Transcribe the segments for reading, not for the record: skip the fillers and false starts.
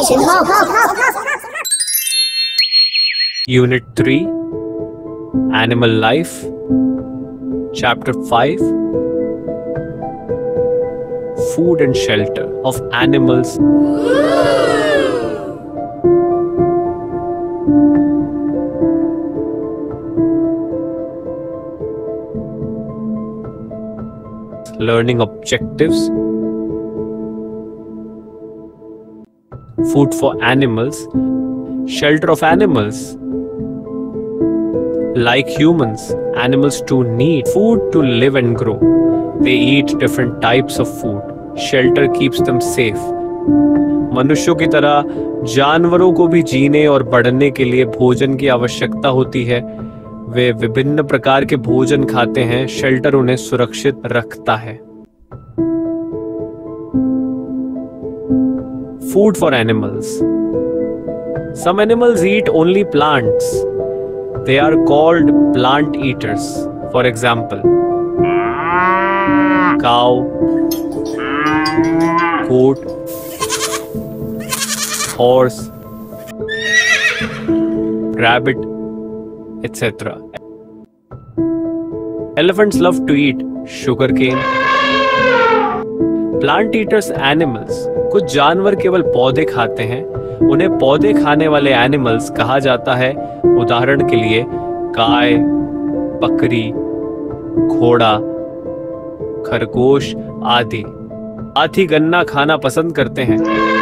Education Hub. Unit 3, Animal Life, Chapter 5, Food and Shelter of Animals. Learning objectives. Food for animals. Shelter of animals. Like humans, animals too need food to live and grow. They eat different types of food. Shelter keeps them safe. मनुष्यों की तरह जानवरों को भी जीने और बढ़ने के लिए भोजन की आवश्यकता होती है। वे विभिन्न प्रकार के भोजन खाते हैं। शेल्टर उन्हें सुरक्षित रखता है। Food for animals. Some animals eat only plants. They are called plant eaters. For example, cow, goat, horse, rabbit, etc. Elephants love to eat sugarcane. Plant eaters animals. कुछ जानवर केवल पौधे खाते हैं। उन्हें पौधे खाने वाले एनिमल्स कहा जाता है। उदाहरण के लिए गाय, बकरी, घोड़ा, खरगोश आदि। हाथी गन्ना खाना पसंद करते हैं।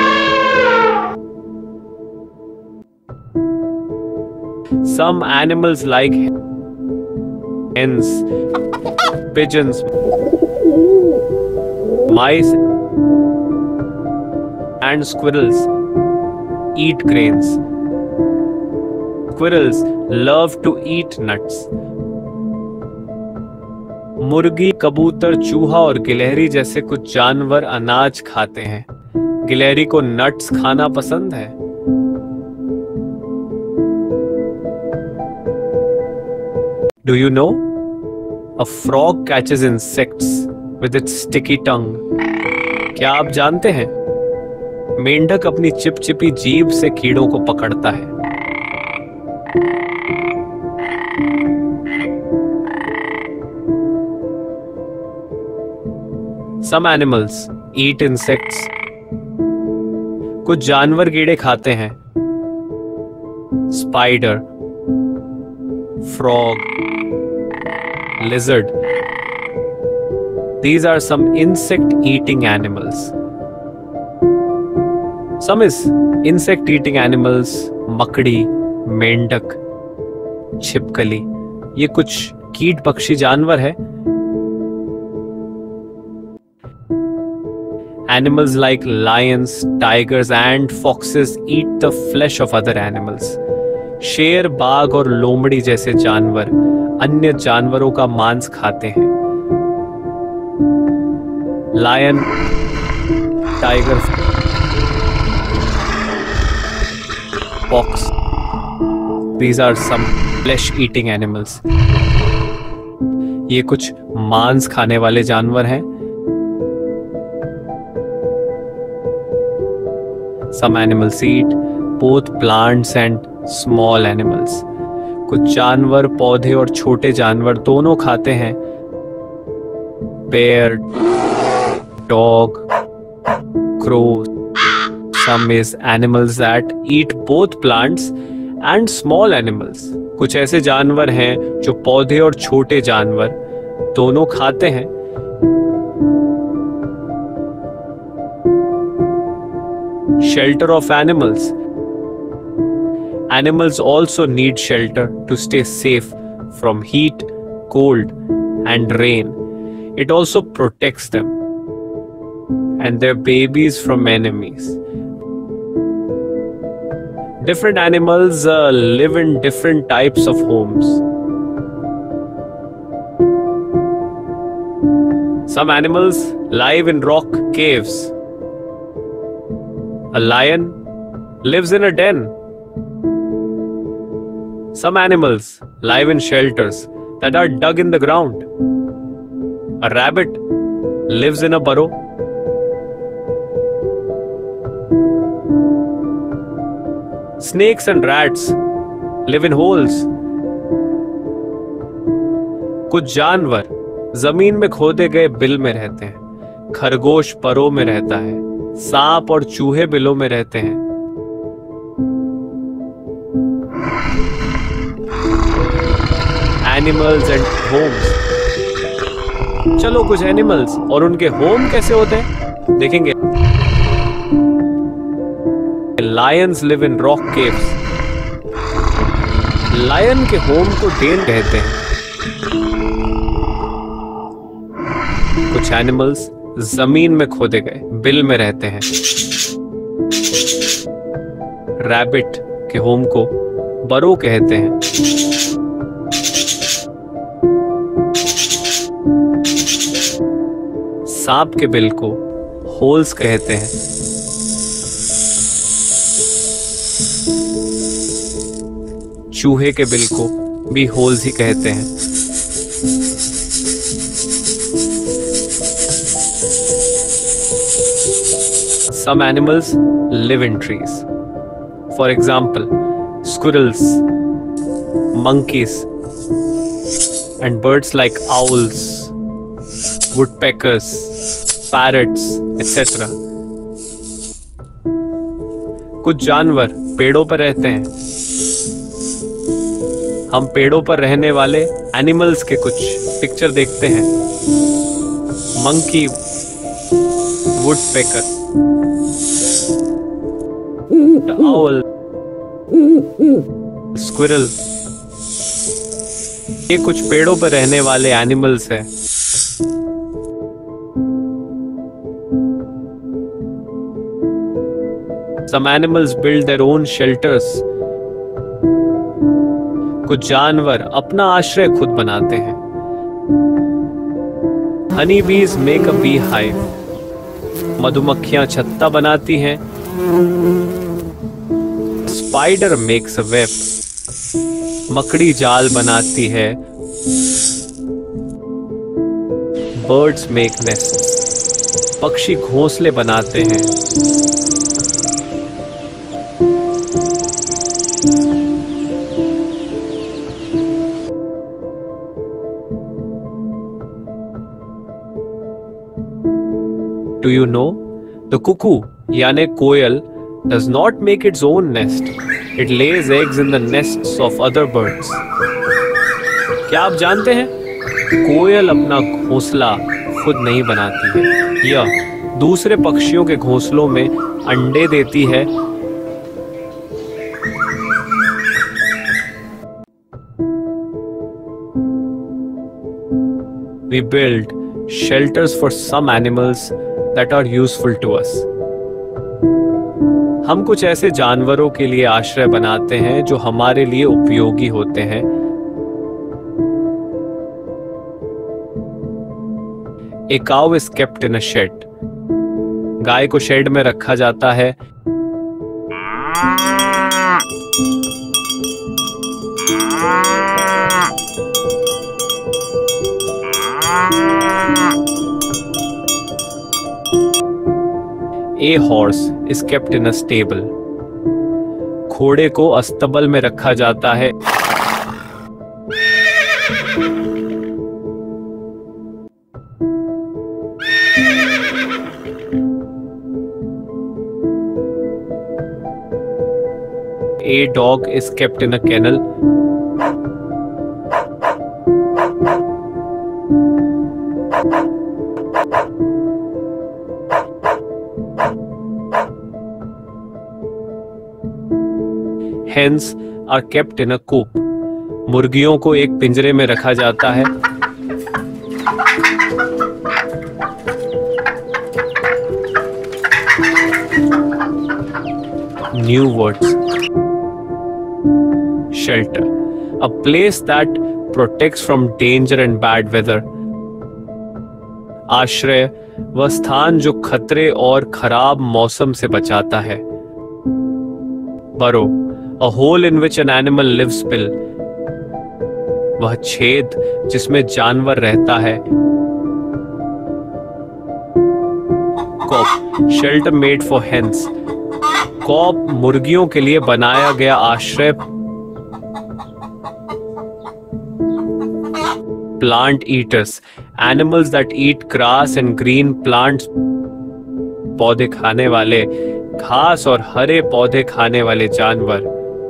Some animals like hens, pigeons, mice and squirrels eat grains. Squirrels love to eat nuts. मुर्गी, कबूतर, चूहा और गिलहरी जैसे कुछ जानवर अनाज खाते हैं। गिलहरी को नट्स खाना पसंद है। Do you know? A frog catches insects with its sticky tongue. क्या आप जानते हैं? मेंढक अपनी चिपचिपी जीभ से कीड़ों को पकड़ता है। Some animals eat insects. कुछ जानवर कीड़े खाते हैं। Spider, frog, lizard. These are some insect-eating animals. Some is insect-eating animals, मकड़ी, मेंढक, छिपकली। ये कुछ कीट पक्षी जानवर है। Animals like lions, tigers and foxes eat the flesh of other animals. शेर, बाघ और लोमड़ी जैसे जानवर अन्य जानवरों का मांस खाते हैं। Lion, tiger, fox. These are some flesh-eating animals. ये कुछ मांस खाने वाले जानवर हैं। Some animals eat both plants and small animals. कुछ जानवर पौधे और छोटे जानवर दोनों खाते हैं। Bear, dog, crow. Some is animals that eat both plants and small animals. कुछ ऐसे जानवर हैं जो पौधे और छोटे जानवर दोनों खाते हैं। Shelter of animals. Animals also need shelter to stay safe from heat, cold, and rain. It also protects them and their babies from enemies. Different animals live in different types of homes. Some animals live in rock caves. A lion lives in a den. Some animals live in shelters that are dug in the ground. A rabbit lives in a burrow. Snakes and rats live in holes. कुछ जानवर जमीन में खोदे गए bill में रहते हैं। खरगोश परों में रहता है। सांप और चूहे बिलों में रहते हैं। Animals and homes. चलो कुछ एनिमल्स और उनके होम कैसे होते हैं देखेंगे। Lions live in rock caves. Lion के होम को डेन कहते हैं। कुछ एनिमल्स जमीन में खोदे गए बिल में रहते हैं। रैबिट के होम को बरो कहते हैं। सांप के बिल को होल्स कहते हैं। चूहे के बिल को भी होल्स ही कहते हैं। Some animals live in trees. For example, squirrels, monkeys, and birds like owls, woodpeckers, parrots, etc. कुछ जानवर पेड़ों पर रहते हैं। हम पेड़ों पर रहने वाले एनिमल्स के कुछ पिक्चर देखते हैं। मंकी, वुडपेकर, owl, squirrel, ये कुछ पेड़ों पर रहने वाले एनिमल्स हैं। Some animals build their own shelters. कुछ जानवर अपना आश्रय खुद बनाते हैं। Honey bees make a bee hive. मधुमक्खियां छत्ता बनाती हैं। Spider makes a web. मकड़ी जाल बनाती है। Birds make nests. पक्षी घोंसले बनाते हैं। Do you know? The cuckoo, यानी कोयल, does not make its own nest. It lays eggs in the nests of other birds. क्या आप जानते हैं? कोयल अपना घोंसला खुद नहीं बनाती है। यह दूसरे पक्षियों के घोंसलों में अंडे देती है। We build shelters for some animals that are useful to us. हम कुछ ऐसे जानवरों के लिए आश्रय बनाते हैं जो हमारे लिए उपयोगी होते हैं। A cow is kept in a shed. गाय को शेड में रखा जाता है। A horse is kept in a stable. घोड़े को अस्तबल में रखा जाता है। A dog is kept in a kennel. Hens are kept in a coop. मुर्गियों को एक पिंजरे में रखा जाता है। New words. Shelter. A place that protects from danger and bad weather. आश्रय वह स्थान जो खतरे और खराब मौसम से बचाता है। Burrow. A hole in which an animal lives spill. वह छेद जिसमें जानवर रहता है। Coop. Shelter made for hens. Coop मुर्गियों के लिए बनाया गया आश्रय। Plant eaters, animals that eat grass and green plants, पौधे खाने वाले, घास और हरे पौधे खाने वाले जानवर।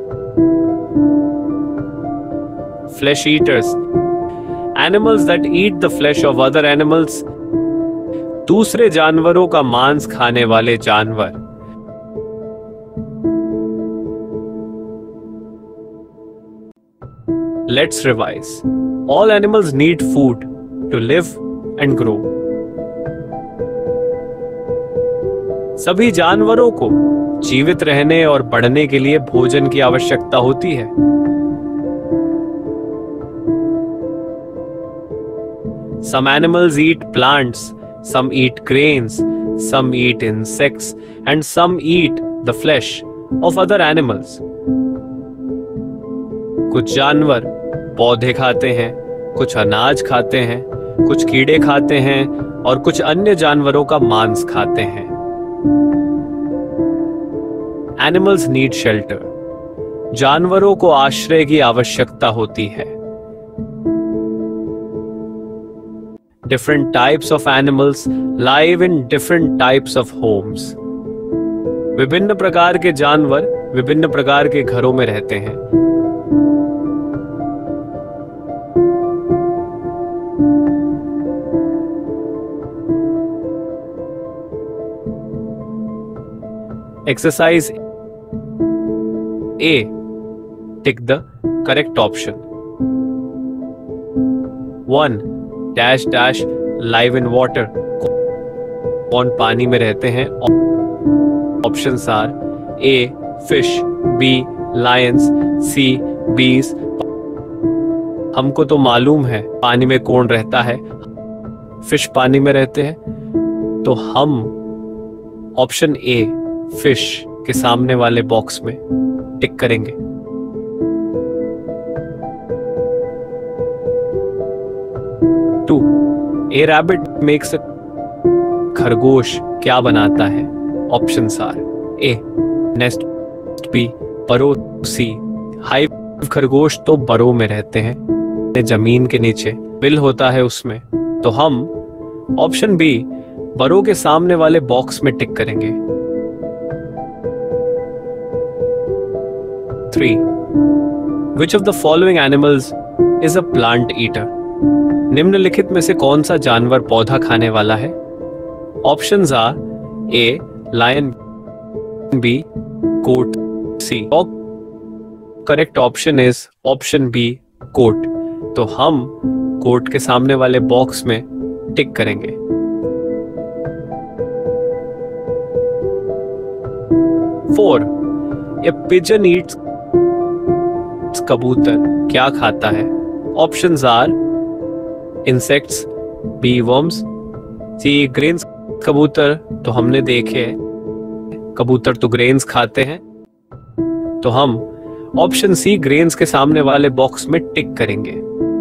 Flesh eaters, animals that eat the flesh of other animals, दूसरे जानवरों का मांस खाने वाले जानवर। Let's revise. All animals need food to live and grow. सभी जानवरों को जीवित रहने और बढ़ने के लिए भोजन की आवश्यकता होती है। Some animals eat plants, some eat grains, some eat insects, and some eat the flesh of other animals. कुछ जानवर पौधे खाते हैं, कुछ अनाज खाते हैं, कुछ कीड़े खाते हैं और कुछ अन्य जानवरों का मांस खाते हैं। Animals need shelter. जानवरों को आश्रय की आवश्यकता होती है। Different types of animals live in different types of homes. विभिन्न प्रकार के जानवर विभिन्न प्रकार के घरों में रहते हैं। Exercise A. Tick the correct option. 1. Dash dash live in water. कौन पानी में रहते हैं? Options are A. Fish, B. Lions, C. Bees. हमको तो मालूम है पानी में कौन रहता है। फिश पानी में रहते हैं, तो हम ऑप्शन A फिश के सामने वाले बॉक्स में टिक करेंगे। 2. A rabbit makes a खरगोश क्या बनाता है? Options are A nest, B burrow, C hive. खरगोश तो बरो में रहते हैं, जमीन के नीचे बिल होता है उसमें, तो हम ऑप्शन B बरो के सामने वाले बॉक्स में टिक करेंगे। 3. Which of the following animals is a plant eater? निम्नलिखित में से कौन सा जानवर पौधा खाने वाला है? Options are A lion, B goat, C dog. Correct option is option B goat. तो हम goat के सामने वाले बॉक्स में टिक करेंगे। 4. A pigeon eats कबूतर क्या खाता है? Options are insects, B worms, C grains. कबूतर तो हमने देखे, कबूतर तो ग्रेन्स खाते हैं, तो हम ऑप्शन सी ग्रेन्स के सामने वाले बॉक्स में टिक करेंगे।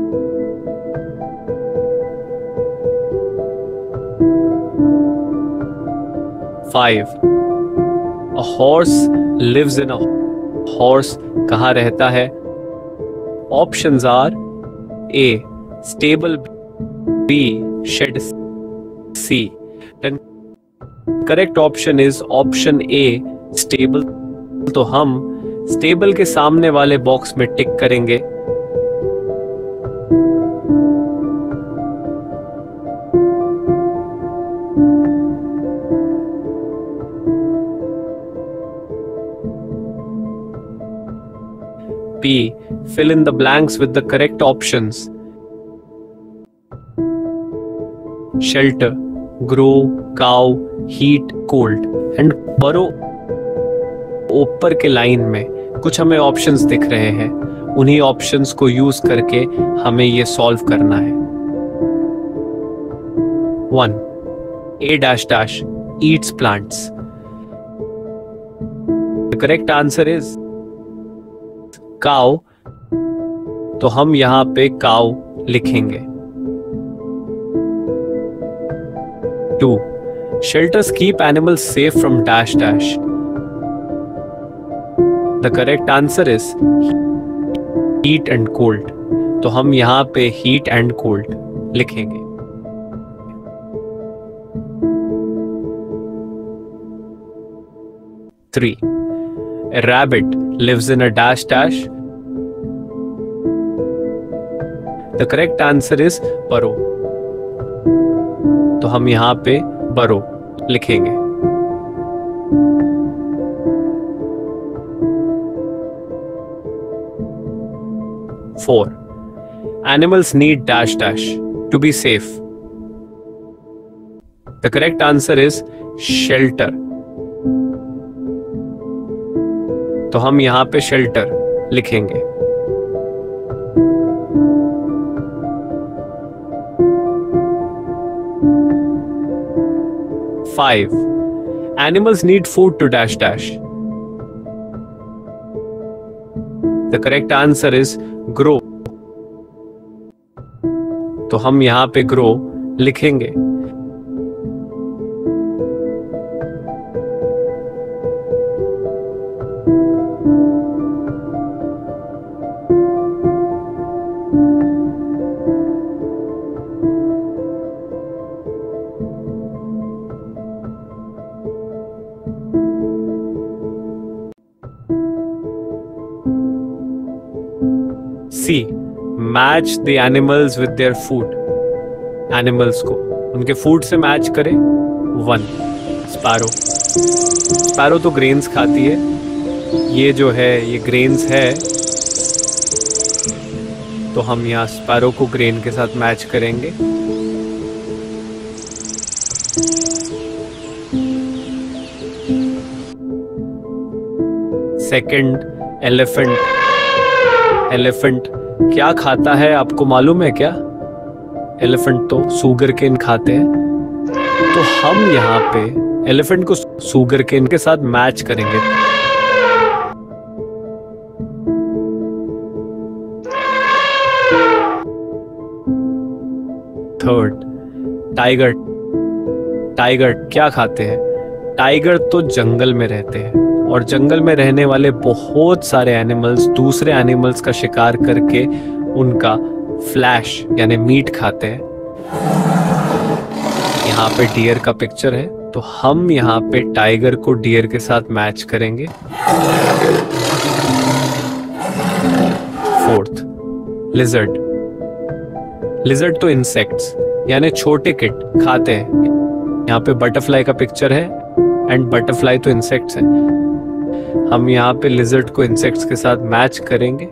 5. A horse lives in a horse कहाँ रहता है? Options are A stable, B shed, C correct option is option A stable. तो हम स्टेबल के सामने वाले बॉक्स में टिक करेंगे। 'B' fill in the blanks with the correct options. Shelter, grow, cow, heat, cold and burrow. ऊपर के line में कुछ हमें ऑप्शंस दिख रहे हैं, उन्हीं ऑप्शंस को यूज करके हमें ये सॉल्व करना है। 1. A eats plants. The correct answer is cow. तो हम यहां पे cow लिखेंगे। 2. Shelters keep animals safe from . The correct answer is heat and cold. तो हम यहाँ पे हीट एंड कोल्ड लिखेंगे। Three, a rabbit lives in a dash dash. The correct answer is burrow। तो हम यहाँ पे burrow लिखेंगे। Four, animals need dash dash to be safe. The correct answer is shelter। तो हम यहाँ पे शेल्टर लिखेंगे। Five, animals need food to dash dash. The correct answer is grow. तो हम यहाँ पे ग्रो लिखेंगे। C, match the animals with their food। Animals को उनके फूड से मैच करें। One, sparrow. स्पैरो तो ग्रेन्स खाती है, ये जो है ये ग्रेन्स है, तो हम यहाँ स्पैरो को ग्रेन के साथ मैच करेंगे। Second, elephant. एलिफेंट क्या खाता है आपको मालूम है क्या? एलिफेंट तो सुगर केन खाते हैं, तो हम यहाँ पे एलिफेंट को सुगर केन के साथ मैच करेंगे। Third, tiger. टाइगर क्या खाते हैं? टाइगर तो जंगल में रहते हैं, और जंगल में रहने वाले बहुत सारे एनिमल्स दूसरे एनिमल्स का शिकार करके उनका फ्लैश यानी मीट खाते हैं। यहाँ पे डियर का पिक्चर है, तो हम यहाँ पे टाइगर को डियर के साथ मैच करेंगे। Fourth, lizard. लिजर्ड तो इंसेक्ट्स यानी छोटे किट खाते हैं। यहाँ पे बटरफ्लाई का पिक्चर है, एंड बटरफ्लाई तो इंसेक्ट्स है। हम यहाँ पे लिजर्ड को इंसेक्ट्स के साथ मैच करेंगे।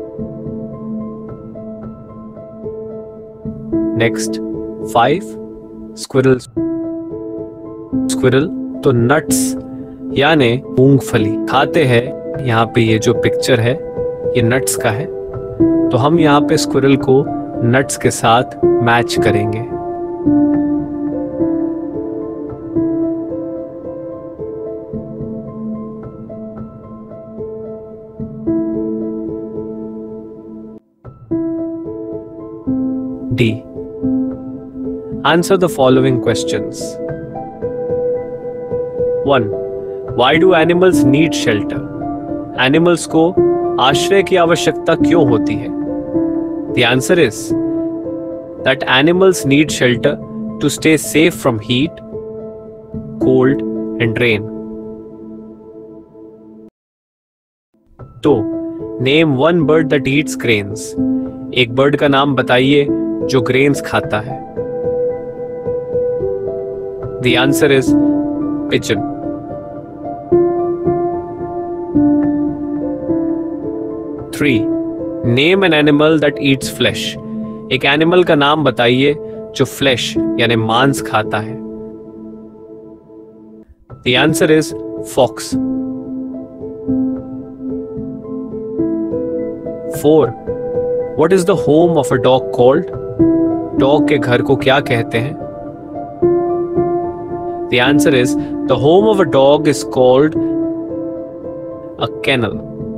Next, five, squirrel. स्क्विरल तो नट्स यानी मूंगफली खाते हैं। यहाँ पे ये जो पिक्चर है ये नट्स का है, तो हम यहाँ पे स्क्विरल को नट्स के साथ मैच करेंगे। D, answer the following questions. 1, why do animals need shelter? Animals को आश्रय की आवश्यकता क्यों होती है? The answer is that animals need shelter to stay safe from heat, cold and rain. तो name one bird that eats grains. एक bird का नाम बताइए जो ग्रेन्स खाता है। The answer is pigeon। Three, name an animal that eats flesh। एक animal का नाम बताइए जो फ्लैश यानी मांस खाता है। The answer is fox। Four, what is the home of a dog called? Dog के घर को क्या कहते हैं? The answer is the home of a dog is called a kennel।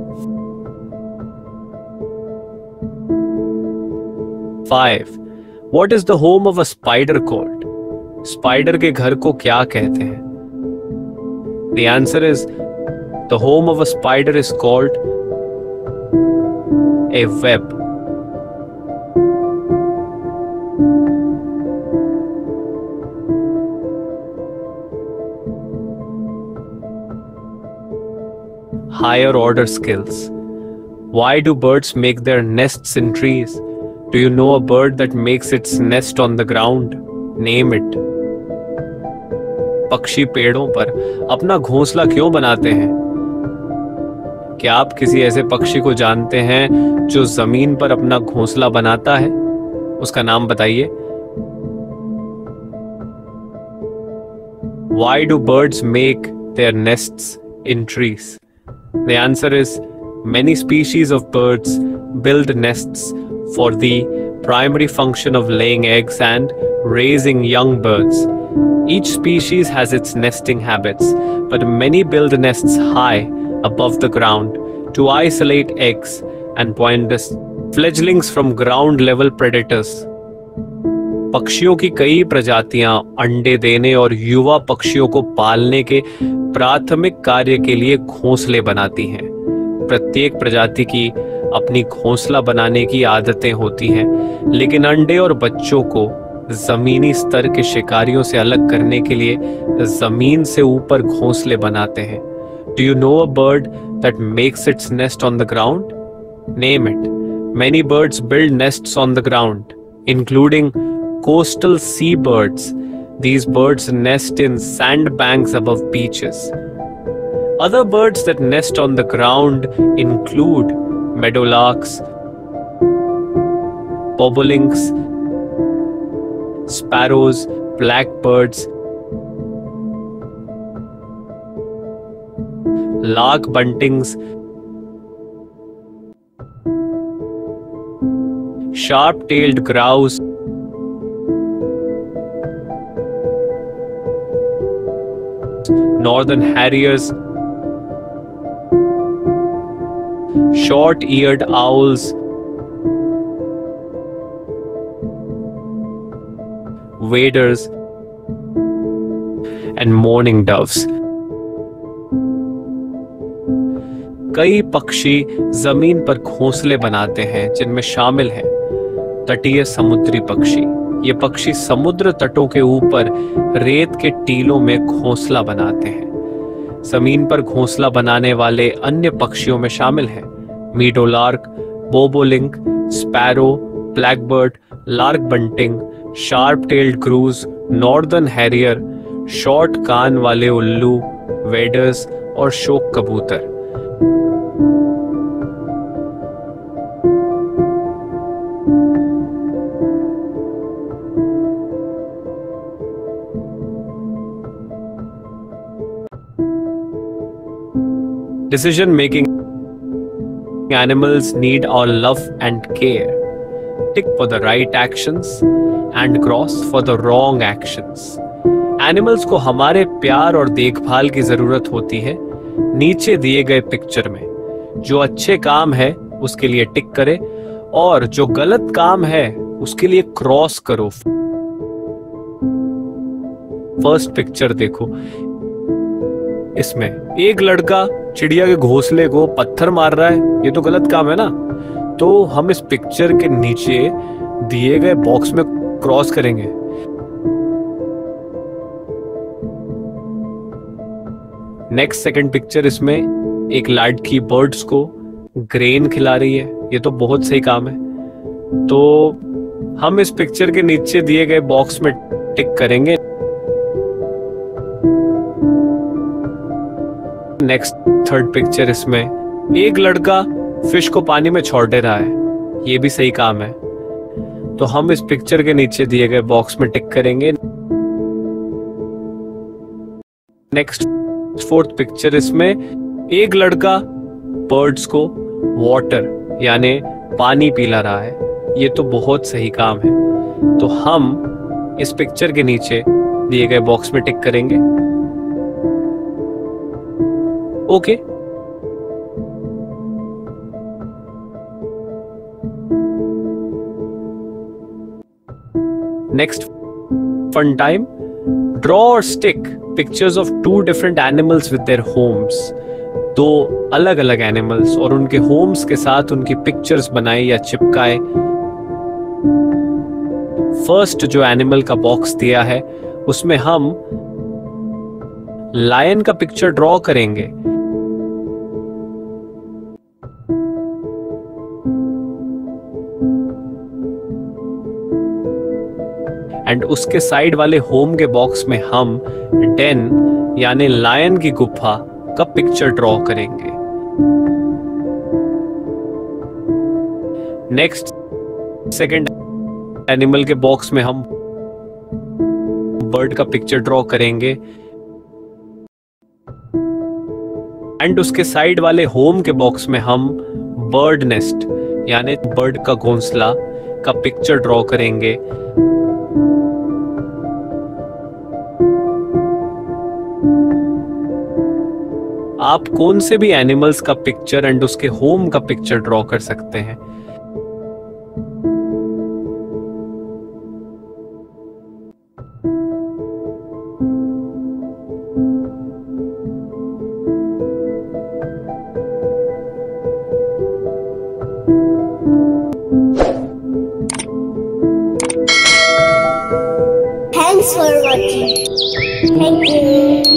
Five, what is the home of a spider called? Spider के घर को क्या कहते हैं? The answer is The home of a spider is called a web. Higher order skills. Why do birds make their nests in trees? Do you know a bird that makes its nest on the ground? Name it. पक्षी पेड़ों पर अपना घोंसला क्यों बनाते हैं? क्या आप किसी ऐसे पक्षी को जानते हैं जो जमीन पर अपना घोंसला बनाता है? उसका नाम बताइए। Why do birds make their nests in trees? The answer is many species of birds build nests for the primary function of laying eggs and raising young birds. Each species has its nesting habits, but many build nests high above the ground to isolate eggs and point the fledglings from ground level predators. पक्षियों की कई प्रजातियां अंडे देने और युवा पक्षियों को पालने के प्राथमिक कार्य के लिए घोंसले बनाती हैं। प्रत्येक प्रजाति की अपनी घोंसला बनाने की आदतें होती हैं, लेकिन अंडे और बच्चों को जमीनी स्तर के शिकारियों से अलग करने के लिए जमीन से ऊपर घोंसले बनाते हैं। Do you know a bird that makes its nest on the ground? Name it. Many birds build nests on the ground, including coastal seabirds. These birds nest in sandbanks above beaches. Other birds that nest on the ground include meadowlarks, bobolinks, sparrows, blackbirds, lark buntings, sharp-tailed grouse, northern harriers, short-eared owls, waders, and mourning doves. कई पक्षी जमीन पर घोंसले बनाते हैं, जिनमें शामिल हैं तटीय समुद्री पक्षी। ये पक्षी समुद्र तटों के ऊपर रेत के टीलों में घोंसला बनाते हैं। जमीन पर घोंसला बनाने वाले अन्य पक्षियों में शामिल हैं meadowlark, bobolink, sparrow, blackbird, lark bunting, sharp tailed grouse, northern harrier, short कान वाले उल्लू, वेडर्स और शोक कबूतर। Decision-making animals need our love and care. Tick for the right actions and cross for the wrong actions. Animals को हमारे प्यार और देखभाल की जरूरत होती है। नीचे दिए गए पिक्चर में जो अच्छे काम है उसके लिए टिक करें और जो गलत काम है उसके लिए क्रॉस करो। फर्स्ट पिक्चर देखो, इसमें एक लड़का चिड़िया के घोंसले को पत्थर मार रहा है। ये तो गलत काम है ना, तो हम इस पिक्चर के नीचे दिए गए बॉक्स में क्रॉस करेंगे। नेक्स्ट सेकंड पिक्चर, इसमें एक लड़की बर्ड्स को ग्रेन खिला रही है। ये तो बहुत सही काम है, तो हम इस पिक्चर के नीचे दिए गए बॉक्स में टिक करेंगे। नेक्स्ट थर्ड पिक्चर, इसमें एक लड़का फिश को पानी में छोड़ दे रहा है। ये भी सही काम है, तो हम इस पिक्चर के नीचे दिए गए बॉक्स में टिक करेंगे। नेक्स्ट फोर्थ पिक्चर, इसमें एक लड़का बर्ड्स को वाटर यानी पानी पिला रहा है। ये तो बहुत सही काम है, तो हम इस पिक्चर के नीचे दिए गए बॉक्स में टिक करेंगे। Okay. Next fun time, draw और stick pictures of two different animals with their homes. दो अलग अलग एनिमल्स और उनके होम्स के साथ उनकी पिक्चर्स बनाए या चिपकाए। फर्स्ट जो एनिमल का बॉक्स दिया है उसमें हम लायन का पिक्चर ड्रॉ करेंगे। एंड उसके साइड वाले होम के बॉक्स में हम डेन यानी लायन की गुफा का पिक्चर ड्रॉ करेंगे। नेक्स्ट सेकंड एनिमल के बॉक्स में हम बर्ड का पिक्चर ड्रॉ करेंगे एंड उसके साइड वाले होम के बॉक्स में हम बर्ड नेस्ट यानी बर्ड का घोंसला का पिक्चर ड्रॉ करेंगे। आप कौन से भी एनिमल्स का पिक्चर एंड उसके होम का पिक्चर ड्रॉ कर सकते हैं। Thanks for watching. Thank you.